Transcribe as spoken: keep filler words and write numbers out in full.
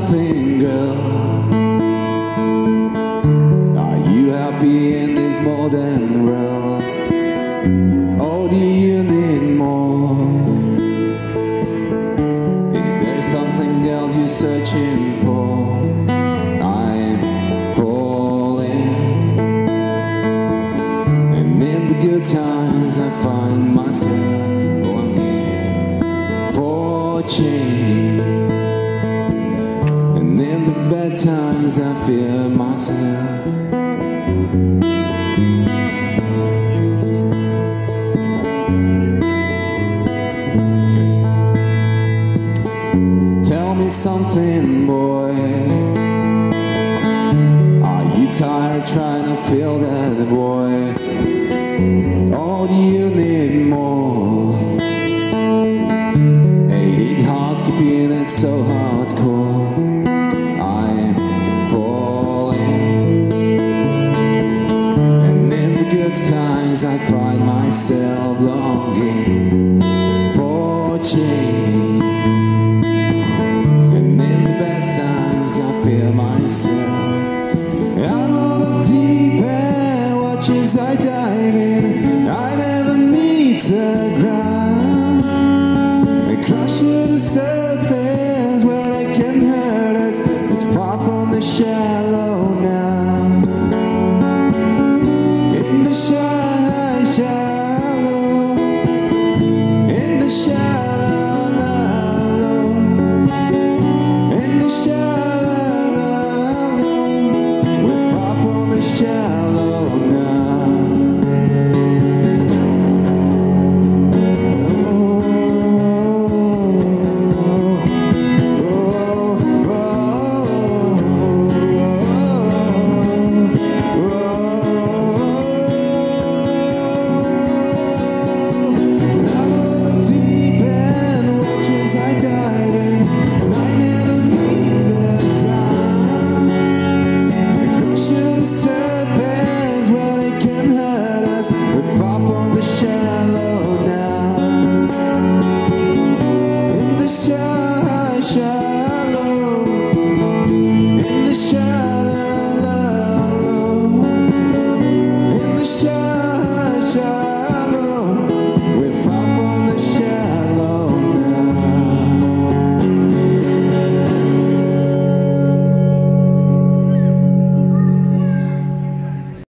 something, girl. Are you happy in this modern world? Or do you need more? Is there something else you're searching for? I'm falling, and in the good times I find myself longing for change, and in the bad times I fear myself. Tell me something, boy. Are you tired trying to fill that void? Or do you need more? Ain't it hard keeping it so hardcore?